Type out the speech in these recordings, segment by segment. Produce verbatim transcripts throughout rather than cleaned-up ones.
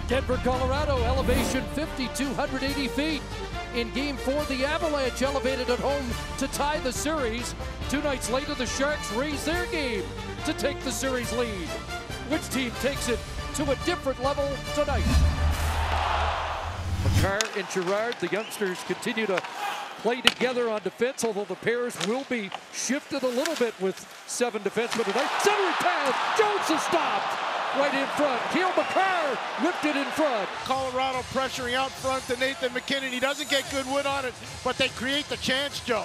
Denver, Colorado, elevation fifty-two hundred eighty feet. In game four, the Avalanche elevated at home to tie the series. Two nights later, the Sharks raised their game to take the series lead. Which team takes it to a different level tonight? Makar and Girard, the youngsters, continue to play together on defense, although the pairs will be shifted a little bit with seven defensemen tonight. Centering pass, Jones is stopped. Right in front, Keel Makar whipped it in front. Colorado pressuring out front to Nathan MacKinnon. He doesn't get good wood on it, but they create the chance, Joe.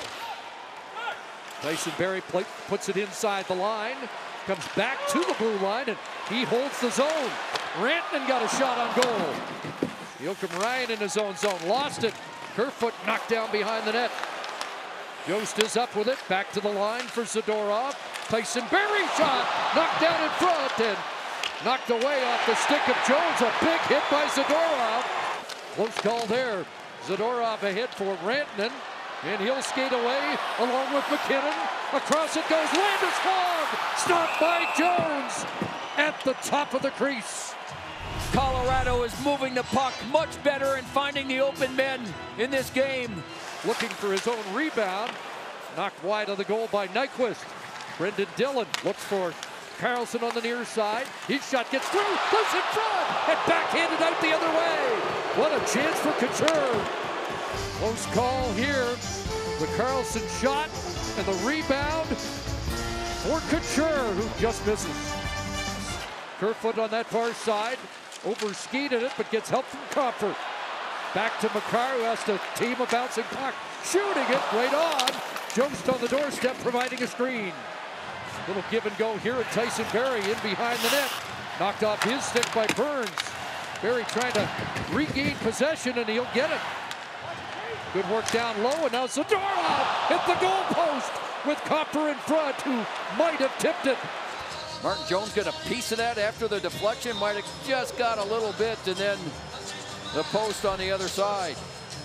Tyson Barrie play, puts it inside the line, comes back to the blue line, and he holds the zone. Rantanen got a shot on goal. Joakim Ryan in his own zone, lost it. Kerfoot knocked down behind the net. Jost is up with it, back to the line for Zadorov. Tyson Barrie shot, knocked down in front, and knocked away off the stick of Jones. A big hit by Zadorov. Close call there. Zadorov ahead for Rantanen, and he'll skate away along with MacKinnon. Across it goes Landeskog, stopped by Jones at the top of the crease. Colorado is moving the puck much better and finding the open men in this game. Looking for his own rebound. Knocked wide of the goal by Nyquist. Brendan Dillon looks for Carlson on the near side. His shot gets through, goes in front, and backhanded out the other way. What a chance for Couture. Close call here. The Carlson shot and the rebound for Couture, who just misses. Kerfoot on that far side, over-skated it, but gets help from Comfort. Back to Makar, who has to team a bouncing puck. Shooting it right on. Jost on the doorstep, providing a screen. Little give and go here at Tyson Barrie in behind the net. Knocked off his stick by Burns. Barrie trying to regain possession, and he'll get it. Good work down low, and now Zadorov hit the goal post with Copper in front, who might have tipped it. Martin Jones got a piece of that after the deflection. Might have just got a little bit, and then the post on the other side.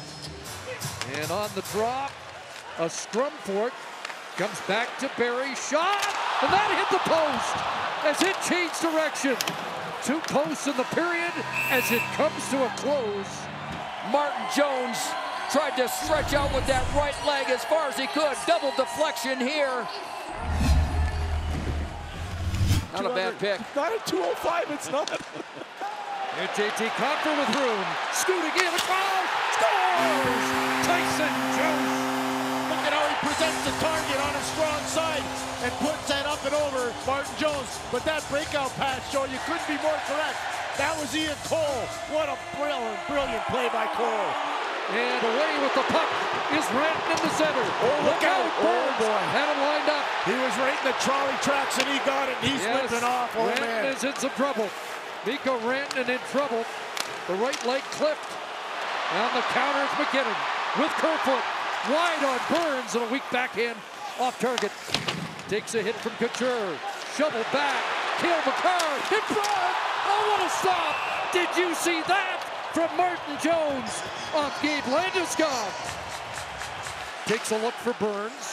And on the drop, a scrum for it. Comes back to Barrie, shot, and that hit the post as it changed direction. Two posts in the period as it comes to a close. Martin Jones tried to stretch out with that right leg as far as he could. Double deflection here. Not a bad pick. Not a two oh five, it's not. Here's J T Compher with room. Scooting in, across, scores! Tyson Jones. Look at how he presents the target on his strong side and puts that up and over Martin Jones. But that breakout pass, Joe, you couldn't be more correct. That was Ian Cole. What a brilliant, brilliant play by Cole. And away with the puck is Rantanen in the center. Oh, look, look out. out. Burns oh, boy. Had him lined up. He was right in the trolley tracks and he got it. He's yes. slipping off. Oh, Rantanen man. is in some trouble. Mikko Rantanen in trouble. The right leg clipped. On the counter is MacKinnon with Kerfoot. Wide on Burns and a weak backhand off target. Takes a hit from Couture. Shovel back. Keel Makar in front. Oh, what a stop. Did you see that? From Martin Jones off Gabe Landeskog. Takes a look for Burns.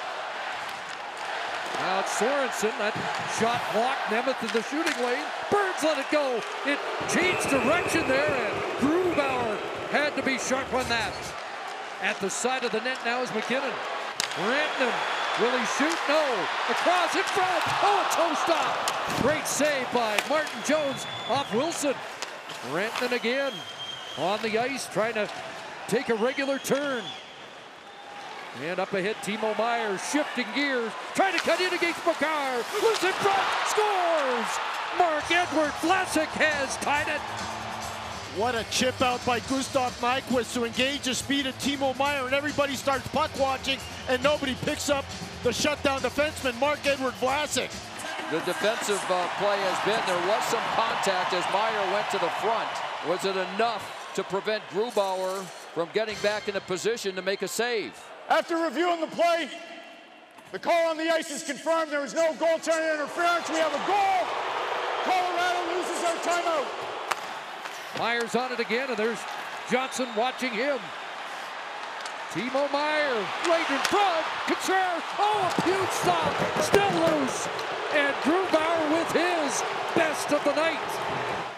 Now it's Sorensen. That shot blocked. Nemeth in the shooting lane. Burns let it go. It changed direction there, and Grubauer had to be sharp on that. At the side of the net now is MacKinnon. Rantanen, will he shoot? No. Across in front. Oh, a toe stop. Great save by Martin Jones off Wilson. Rantanen again on the ice, trying to take a regular turn. And up ahead, Timo Meier shifting gears, trying to cut in against Makar. Who's in front? Scores! Marc-Edouard Vlasic has tied it. What a chip out by Gustav Nyquist to engage the speed of Timo Meier, and everybody starts puck watching, and nobody picks up the shutdown defenseman, Marc-Edouard Vlasic. The defensive uh, play has been, there was some contact as Meier went to the front. Was it enough to prevent Grubauer from getting back in a position to make a save? After reviewing the play, the call on the ice is confirmed. There was no goaltender interference. We have a goal. Colorado loses their timeout. Meier's on it again, and there's Johnson watching him. Timo Meier right in front. Couture, oh, a huge stop, still loose. And Grubauer with his best of the night.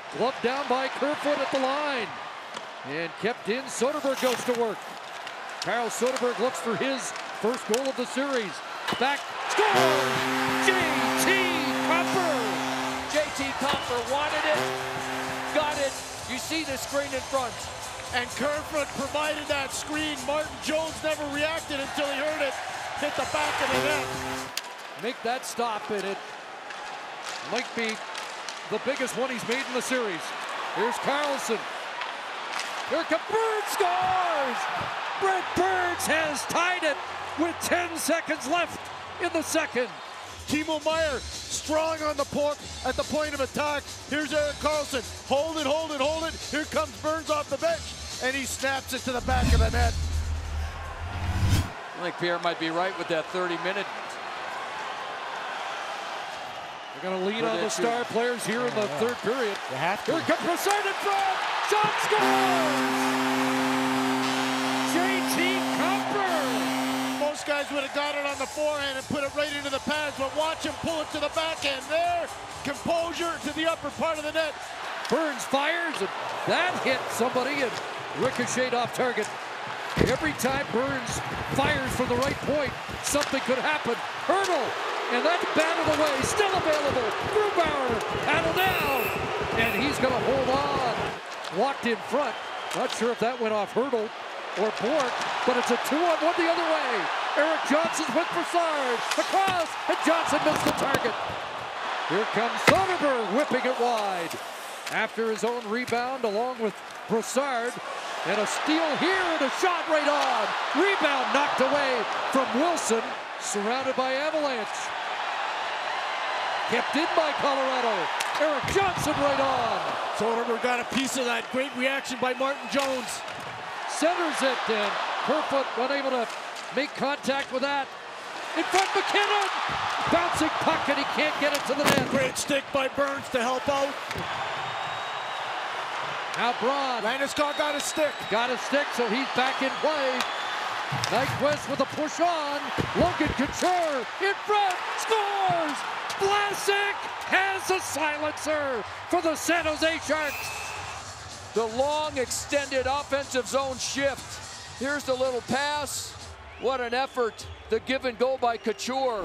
Glove down by Kerfoot at the line. And kept in. Soderberg goes to work. Carl Soderberg looks for his first goal of the series. Back, scores! J T Copper! J T Copper wanted it, got it. You see the screen in front. And Kerfoot provided that screen. Martin Jones never reacted until he heard it hit the back of the net. Make that stop, and it might be the biggest one he's made in the series. Here's Carlson. Here comes Burns, scores! Brent Burns has tied it with ten seconds left in the second. Timo Meier strong on the point at the point of attack. Here's Erik Karlsson. Hold it, hold it, hold it. Here comes Burns off the bench, and he snaps it to the back of the net. I think Pierre might be right with that thirty minute. They're going to lean on the star players here in the yeah. third period. You have to. Here comes Brassard in front. Shot scores! J T Copper! Most guys would have got it on the forehand and put it right into the pads, but watch him pull it to the backhand there. Composure to the upper part of the net. Burns fires, and that hit somebody and ricocheted off target. Every time Burns fires from the right point, something could happen. Hurdle, and that's batted away, still available. Grubauer, paddle down, and he's going to hold on. Walked in front. Not sure if that went off Hurdle or Bork, but it's a two-on-one the other way. Erik Johnson's with Brassard. Across, and Johnson missed the target. Here comes Soderberg whipping it wide. After his own rebound, along with Brassard. And a steal here, and a shot right on. Rebound knocked away from Wilson, surrounded by Avalanche. Kept in by Colorado. Erik Johnson right on. Soderberg got a piece of that. Great reaction by Martin Jones. Centers it, and Kerfoot unable to make contact with that. In front, McKinnon! Bouncing puck, and he can't get it to the net. Great stick by Burns to help out. Now Braun. Landeskog got a stick. Got a stick, so he's back in play. Nyquist with a push on. Logan Couture in front, scores! Vlasic has a silencer for the San Jose Sharks. The long extended offensive zone shift. Here's the little pass. What an effort. The give and go by Couture.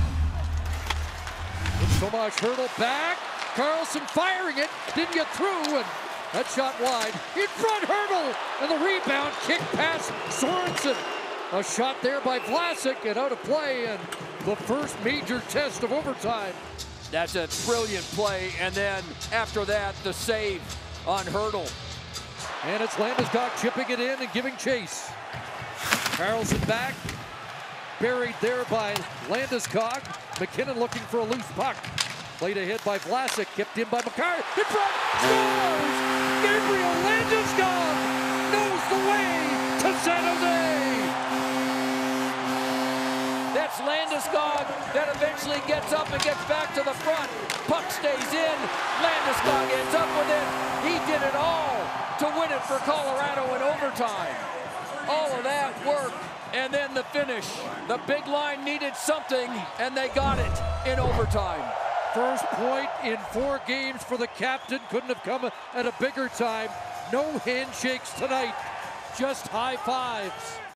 Tomas Hurdle back. Carlson firing it. Didn't get through, and that shot wide. In front, Hurdle, and the rebound kick past Sorensen. A shot there by Vlasic, and out of play, and the first major test of overtime. That's a brilliant play, and then after that, the save on Hurdle. And it's Landeskog chipping it in and giving chase. Carlson back, buried there by Landeskog. McKinnon looking for a loose puck. Played ahead by Vlasic, kept in by McCarr. In front, scores! Gabriel Landeskog knows the way to San Jose. That's Landeskog that eventually gets up and gets back to the front. Puck stays in. Landeskog ends up with it. He did it all to win it for Colorado in overtime. All of that work, and then the finish. The big line needed something, and they got it in overtime. First point in four games for the captain. Couldn't have come at a bigger time. No handshakes tonight, just high fives.